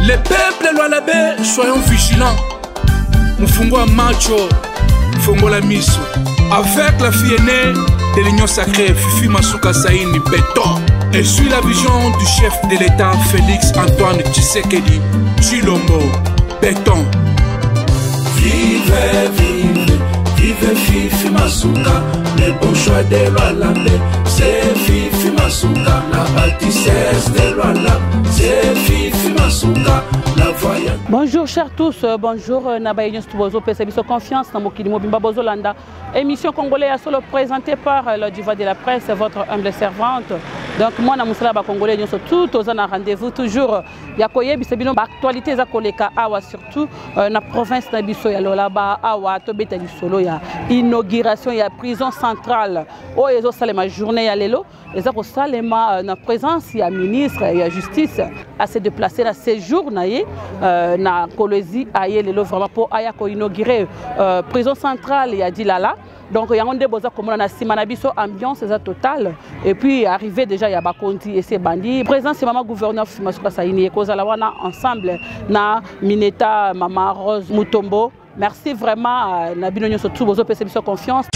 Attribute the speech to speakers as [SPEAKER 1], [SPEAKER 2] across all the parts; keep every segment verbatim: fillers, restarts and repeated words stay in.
[SPEAKER 1] Les peuples Lualabé, soyons vigilants. Mfungo macho, mfungo la miso. Avec la fille aînée de l'Union sacrée, Fifi Masuka Saini Béton. Et suit la vision du chef de l'État, Félix Antoine Tshisekedi Tshilombo Béton.
[SPEAKER 2] Vive, vive, vive Fifi Masuka, le bon choix de Lualabé. C'est Fifi Masuka, la bâtissesse de Lualabé. C'est Fifi Masuka, la voyante.
[SPEAKER 3] Bonjour chers tous, bonjour Nabaye News Tubozo, P C B Confiance, Namokili Mobimba Bozolanda. Émission congolaise à solo présentée par le diva de la presse, votre humble servante. Donc moi na musala ba congolais nous tout aux un rendez-vous toujours yakoye bisebino ba actualité za koleka awa surtout euh, na province na biso ya lolaba awa to betali solo ya inauguration ya prison centrale o ezo salema journée ya lelo eza ko salema na présence ya ministre ya justice à se déplacer na séjour na ye euh, na Kolwezi aye lelo vraiment pour aya ko inaugurer euh, prison centrale ya Dilala. Donc il y a un débat comme on a simanabiso ambiance c'est totale et puis arrivé déjà il y a Bakonti et ses bandits présent c'est maman gouverneur Masuka Saini et Kozalawana ensemble na Mineta Mama Rose Mutombo. Merci vraiment na binonyo surtout bozo P C B Confiance.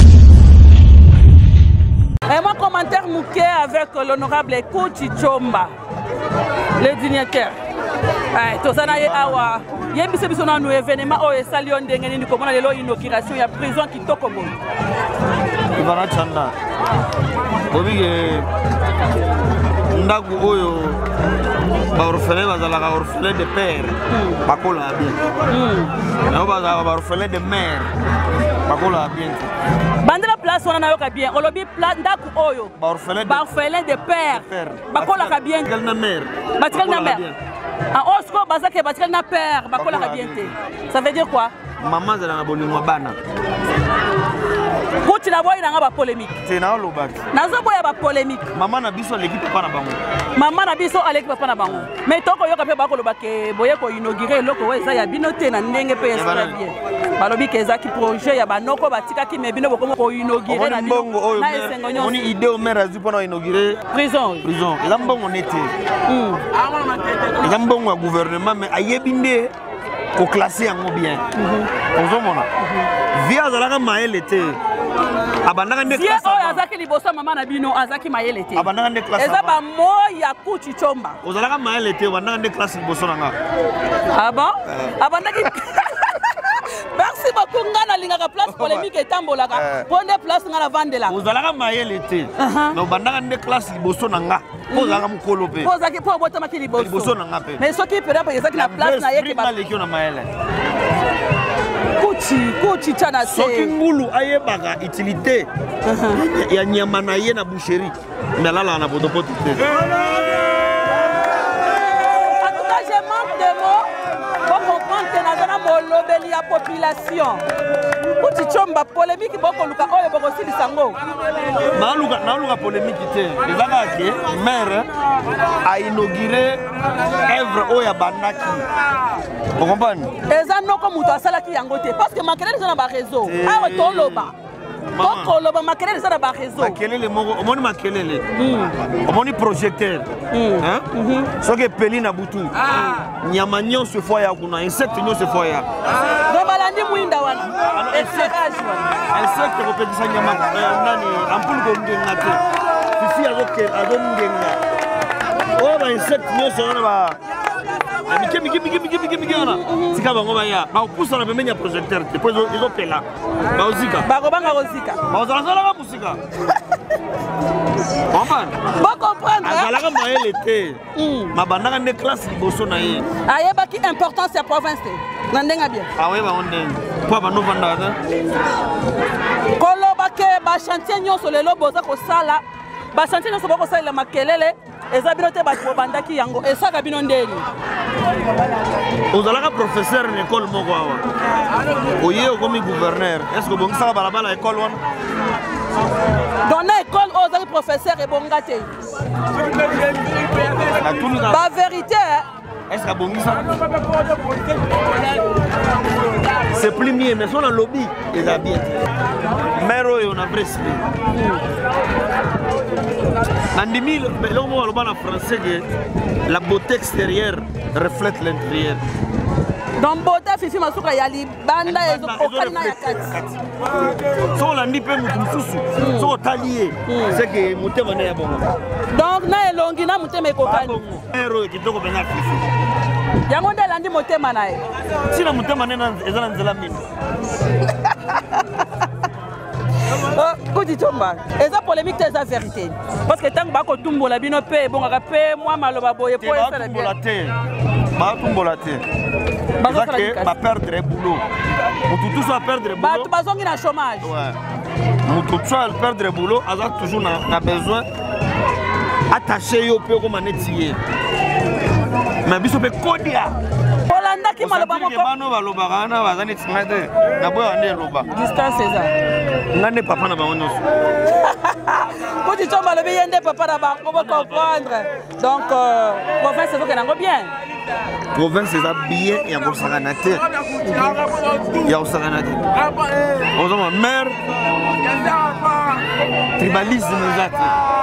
[SPEAKER 3] Et mon commentaire mouqué avec l'honorable Kouchi Chomba, le dignitaire. Tozana ye awa yebise biso na no événement o esali on ndenge nini komona lelo inauguration ya prison kitoko bo
[SPEAKER 4] Ivana Chanda bobige ndaku oyo ba orphelin bazala ka orphelin de père bakola bien na ba ba orphelin de mère bakola bien
[SPEAKER 3] bandela place on na yoka bien olobi place ndaku oyo
[SPEAKER 4] ba orphelin
[SPEAKER 3] ba orphelin de père bakola ka bien
[SPEAKER 4] na mère
[SPEAKER 3] batikal na mère en Osco bazake batikal na père bakola ka bien te ça veut dire quoi
[SPEAKER 4] maman zala na bolingo bana
[SPEAKER 3] Kouti na boy na nga ba polémique
[SPEAKER 4] c'est na lobaki
[SPEAKER 3] nazo boya ba polémique
[SPEAKER 4] maman na biso l'équipe papa na bango
[SPEAKER 3] maman na biso l'équipe papa na bango mais toko yoka pe ba ko lobake boye ko inaugurer loko weza ya binote na ndenge pe estra bien balobi keza ki projet ya banoko batika ki me bino boko ko inaugurer na
[SPEAKER 4] bongo oyo on ni idée au maire azu pona inaugurer
[SPEAKER 3] prison
[SPEAKER 4] prison eza mbongo nete hmm eza mbongo ya gouvernement mais ayebinde ko classer yango bien ozomona via azalaka maele te abandaka ndeka
[SPEAKER 3] classe oyo azaki liboso mama na bino azaki maele te
[SPEAKER 4] abandaka ndeka classe
[SPEAKER 3] eza ba moya Kouchi Chomba
[SPEAKER 4] ozalaka maele te abandaka ndeka classe liboso nanga
[SPEAKER 3] ah bon abandaki merci beaucoup ngana lingaka place polémique etambolaka ponde place ngana vandela
[SPEAKER 4] ozalaka maele te mais abandaka ndeka classe liboso nanga pozaka mukolo pe
[SPEAKER 3] pozaki po botama ki liboso
[SPEAKER 4] liboso nanga pe
[SPEAKER 3] mais soki pera pe ezaki na place na yeke
[SPEAKER 4] ba lekio na maele
[SPEAKER 3] Kouchi Kouchi tana se
[SPEAKER 4] soki ngulu ayebaka utilité ya nyama na ye na boucherie mais là là na botopoto te
[SPEAKER 3] je manque de mots pour comprendre que nous avons lobeli la population. Kouchi Chomba polémique boko luka oyo boko sili sango.
[SPEAKER 4] Na luka na luka polémique te. Ezaka ke maire a inauguré œuvre oya bandaki. Vous comprenez?
[SPEAKER 3] Eza noko muto asala ki yango te parce que makelele na ba réseau. Awa to loba. Boko loba makelele na ba réseau.
[SPEAKER 4] Makelele moko omoni makelele. Omoni projecteur. Hein? Soki peli na butu. Nyama nyonso fo ya kuna insecte nyonso fo ya.
[SPEAKER 3] Do balandi mwinda wana. Éclairage wana.
[SPEAKER 4] Insecte ko pekisa nyama nani ampul ko ndenga te. Fifi azoke azondenga. O ba insecte nyonso wana ba Miki miki miki miki miki miki ona. Sika bango baya. Ba opousa na pemenya projecteur te. Po izo pela. Ba ozika.
[SPEAKER 3] Ba ko banga ozika.
[SPEAKER 4] Ba ozala zala ka musika. Comprendre?
[SPEAKER 3] Ba comprendre.
[SPEAKER 4] Azala maele te. Mabandaka ne classe liboso na ye.
[SPEAKER 3] Ayeba ki importance ya province te. Na ndenga bien.
[SPEAKER 4] Ah ouais ba onde. Po ba no vanda ta.
[SPEAKER 3] Koloba ke ba chantier nyonso lelo boza ko sala. Ba chantier nyonso boko sala makelele. Eza binote ba bandaki yango. Esaka bino ndeni.
[SPEAKER 4] Ozalaka professeur en école moko awa. Oye okomi gouverneur. Est-ce que bongisa balabala école wana?
[SPEAKER 3] Dans l'école ozali professeur et bongate. Ba vérité.
[SPEAKER 4] Est-ce que bongisa? C'est plus mieux mais son lobby, il a bien. Mère oyo na vrai. Nandimi, là on voit en français que la beauté extérieure reflète l'intérieur.
[SPEAKER 3] Dans beauté, Fifi Masuka yali banda ezo okana yakati.
[SPEAKER 4] So la ndi pe mutu mususu. So talié. C'est que mutema na yabongo.
[SPEAKER 3] Donc na elongi na mutema ekokani.
[SPEAKER 4] Ero kitoko benga Fifi.
[SPEAKER 3] Yango nde landi mutema na ye.
[SPEAKER 4] Sina mutema nena ezala nzela mini.
[SPEAKER 3] Kuti Tomba, eza polémique eza vérité. Parce que tant que bako tumbola bino pe bon ka pe moi maloba boye po esa la bien.
[SPEAKER 4] Ba tumbola te. Ba que ba perdre boulot. Mutu tout ça perdre boulot.
[SPEAKER 3] Ba tu bazongi na chômage.
[SPEAKER 4] Ouais. Mutu tout ça perdre boulot, aza toujours na, na besoin attaché yo pe ko manetier. Mais biso pe kodia.
[SPEAKER 3] Olanda ki maloba moko.
[SPEAKER 4] Bano baloba kana bazani tsimade. Na boya ande loba.
[SPEAKER 3] Distance eza.
[SPEAKER 4] Ngane papa na bango nyonso.
[SPEAKER 3] Kuti Tomba lobi yende papa na bango ko comprendre. Donc euh, province ezo kenango bien.
[SPEAKER 4] Province eza bien ya ko sakana te. Ya ko sakana te. Ozoma mère tribalisme ezati.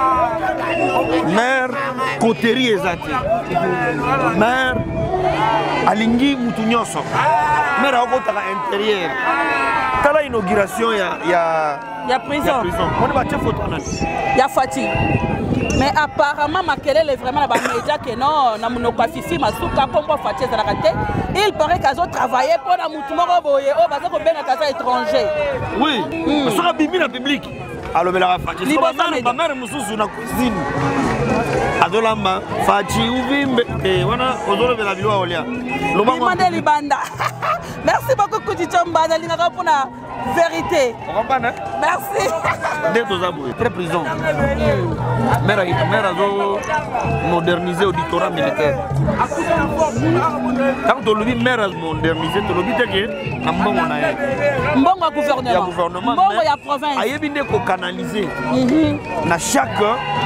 [SPEAKER 4] Mère coterie ezati. Mère alingi mutu nyonso. Mère akotaka intérieur. Tala inauguration ya ya
[SPEAKER 3] ya prison.
[SPEAKER 4] On va te photo nani.
[SPEAKER 3] Ya Fati. Mais apparemment Makelele est vraiment là-bas média que non na monoko Fifi Masuka kombo Fati ezalaka te. Il paraît qu'ils ont travaillé pour na mutu moko boye o baza ko benga kasa étranger.
[SPEAKER 4] Oui. Mm. Sera bimi na public. Alobela Fati. So ba mère mususu na cuisine. Adolamba Fati uvimbe eh wana ozolobela bilwa olia.
[SPEAKER 3] Lomande libanda. Merci beaucoup Kuti Tomba dalingaka pona vérité.
[SPEAKER 4] On comprend hein?
[SPEAKER 3] Merci.
[SPEAKER 4] D'être aux aboués. Très prison. Mère mère azo moderniser auditorat militaire. Quand tu le dis mère a moderniser, tu le dis que na mbongo na ye.
[SPEAKER 3] Mbongo ya gouvernement.
[SPEAKER 4] Ya gouvernement.
[SPEAKER 3] Mbongo ya province.
[SPEAKER 4] Ayebi nde ko canaliser. Na chaque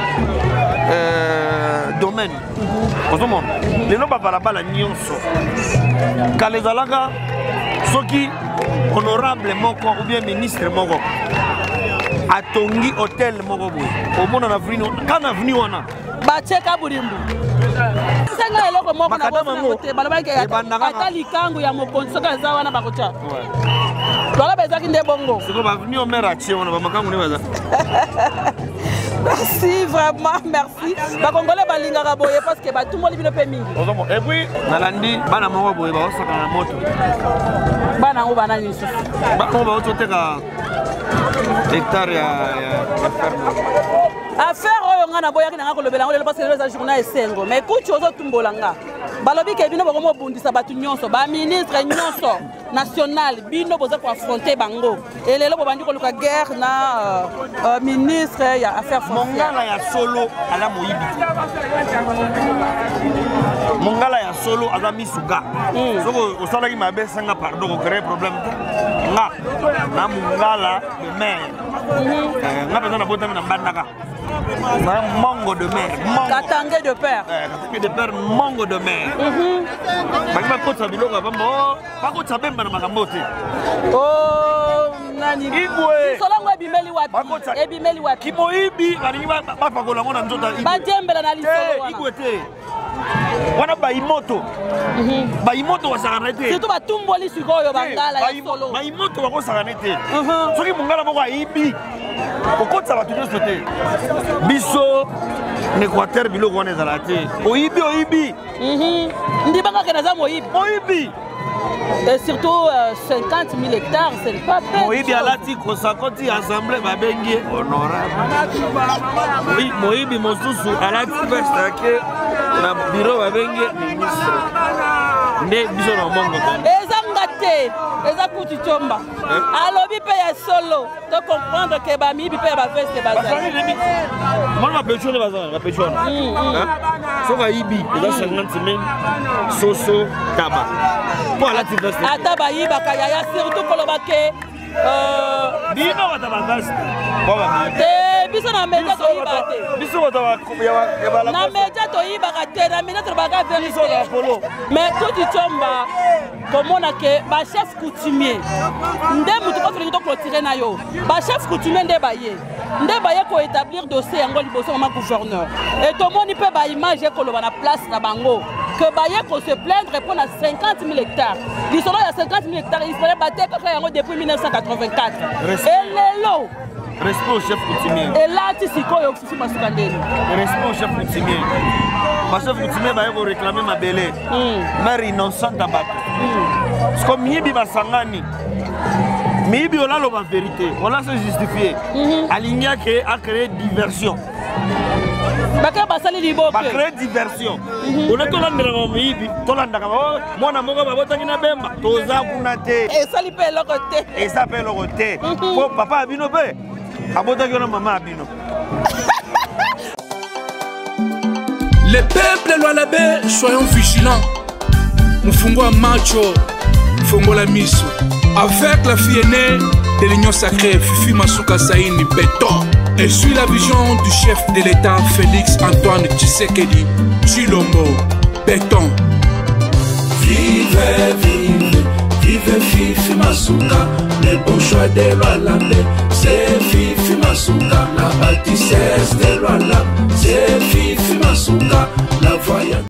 [SPEAKER 4] euh, domaine. Ozomona. Lelo babalabala nyonso. Kalezalaka soki honorable moko ou bien ministre moko atongi hôtel moko boye omona na vini kana vini wana
[SPEAKER 3] bacheka burimbu senga eloko moko na bomo te balabaki ya ata likangu ya mokonzi soka za wana bakocha tola bezaki nde bongo
[SPEAKER 4] siko ba vini omera tie wana ba makangu ne baza.
[SPEAKER 3] Merci vraiment, merci. Ba Congolais balingaka boye parce que ba tout le monde bino pe mingi.
[SPEAKER 4] Et puis nalandi bana moko boye ba osoka na moto.
[SPEAKER 3] Bana ngo bana nisu.
[SPEAKER 4] Ba ko ba oteka hectare ya ya ferme.
[SPEAKER 3] Affaire oyo nga na boya kina kolobela ngo parce que le journal esengo. Mais kuchi ozo tumbolanga. Balobi ke bino bako mobundisa batu nyonso, ba ministre nyonso national bino boza ko affronter bango. Et lelo bo bandi ko luka guerre na euh, ministre ya affaires foncières.
[SPEAKER 4] Mongala ya solo ala moyibi. Mongala ya solo ala misuga. Soko osalaki mabe sanga pardon ko créer problème. Nga na mongala de mer. Nga besoin na botami na bandaka. Na mango de mer.
[SPEAKER 3] Katangé de père.
[SPEAKER 4] Katangé de père mango de mer. Bakima kota bilonga bambo. Bakota bemba na makambo te.
[SPEAKER 3] Oh nani.
[SPEAKER 4] Igwe.
[SPEAKER 3] Solongo ebimeli wapi? Ebimeli wapi?
[SPEAKER 4] Kimoibi balingi bapakola ngona nzota igwe.
[SPEAKER 3] Bajembela na lisolo wana.
[SPEAKER 4] Igwe te. Wana baimoto. Baimoto wasakana te.
[SPEAKER 3] Surtout batumboli sikoyo bangala ya solo.
[SPEAKER 4] Baimoto wakosakana te. Soki mungala moko aibi. Okotsa batu nyonso te. Biso n'Équateur biloko wana ezala te. Oyibi oyibi.
[SPEAKER 3] Ndibanga ke naza moyibi.
[SPEAKER 4] Oyibi.
[SPEAKER 3] Et surtout euh, cinquante mille hectares, c'est pas peu.
[SPEAKER 4] Moyibi alati kosakoti assemblée babengi honorable. Oui, Moyibi mosusu alati veste na bureau babengi ministre. Nde biso na mongo ko.
[SPEAKER 3] Ezanga te, eza Kuti Tomba. Alobi pe ya solo, to comprendre que ba mibi pe ba veste ba.
[SPEAKER 4] Moi ma pétition bazana, ma pétition. So ba ibi, eza cinquante mille soso taba. Pour alati veste.
[SPEAKER 3] Ata ba yiba kaya ya surtout koloba ke euh
[SPEAKER 4] dino wata ba veste. Bon ba.
[SPEAKER 3] Te biso na média toyiba te.
[SPEAKER 4] Biso bato ya bala.
[SPEAKER 3] Na média toyiba te, na média tobaka vérité. Mais tout du tomba komona ke ba chef coutumier. Nde mutu ko feli to clôturer na yo. Ba chef coutumier nde baye. Nde baye ko établir dossier yango liboso ma gouverneur. Et to moni pe ba image ko lo na place na bango. Que baye ko se plaindre pour na cinquante mille hectares. L'histoire il y a cinquante mille hectares, il fallait battre depuis mille neuf cent quatre-vingt-quatre. Respect. Et les lots.
[SPEAKER 4] Respect au chef coutumier.
[SPEAKER 3] Et là, tu sais quoi, Fifi Masuka ndeni.
[SPEAKER 4] Respect au chef coutumier. Ma chef coutumier va réclamer ma belle. Mère innocente à battre. Parce que mibi basangani. Mibi on a la vérité. On a se justifier. Aligna qui a créé diversion.
[SPEAKER 3] Baka basali liboke.
[SPEAKER 4] Ba créer diversion. On a tolandela ngo mibi, tolandaka mwana moko babotaki na bemba. Toza kuna te.
[SPEAKER 3] Et ça li pe loko te.
[SPEAKER 4] Et ça pe loko te. Po papa abino pe. Abotaki na mama abino.
[SPEAKER 1] Les peuples Lualabé, soyons vigilants. Mufungwa macho, Fongola miso. Avec la fille aînée de l'Union sacrée, Fifi Masuka Saini Béton. Et suit la vision du chef de l'État, Félix Antoine Tshisekedi Tshilombo Béton.
[SPEAKER 2] Vive, vive, vive Fifi Masuka, le bon choix de Lualabé, c'est Fifi Masuka, la bâtissesse de Lualabé, c'est Fifi Masuka, la voyante.